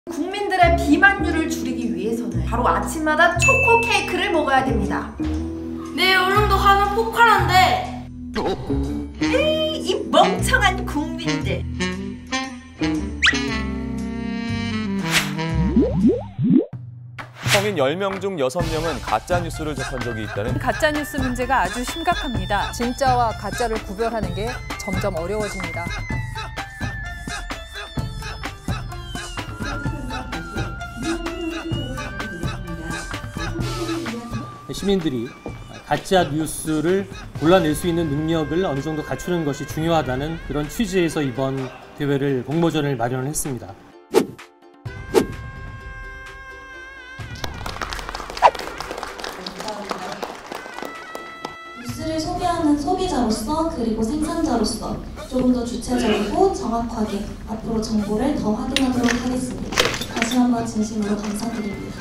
국민들의 비만율을 줄이기 위해서는 바로 아침마다 초코 케이크를 먹어야 됩니다. 내 여름도 하는 폭발한데. 에이, 이 멍청한 국민들. 성인 10명 중 6명은 가짜뉴스를 접한 적이 있다는 가짜뉴스 문제가 아주 심각합니다. 진짜와 가짜를 구별하는 게 점점 어려워집니다. 시민들이 가짜 뉴스를 골라낼 수 있는 능력을 어느 정도 갖추는 것이 중요하다는 그런 취지에서 이번 대회를 공모전을 마련을 했습니다. 뉴스를 소비하는 소비자로서 그리고 생산자로서 조금 더 주체적이고 정확하게 앞으로 정보를 더 확인하도록 하겠습니다. 다시 한번 진심으로 감사드립니다.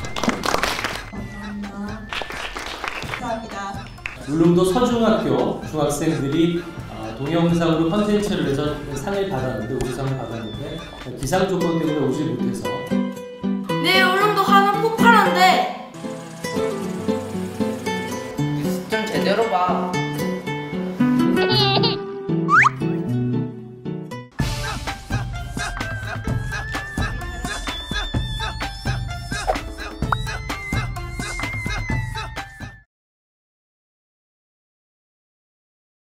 감사합니다. 울릉도 서중학교 중학생들이 동영상으로 컨텐츠를 내서 상을 받았는데, 우수상을 받았는데 기상 조건 때문에 오지 못해서 내 여름도 하는 폭발한데. 좀 제대로 봐.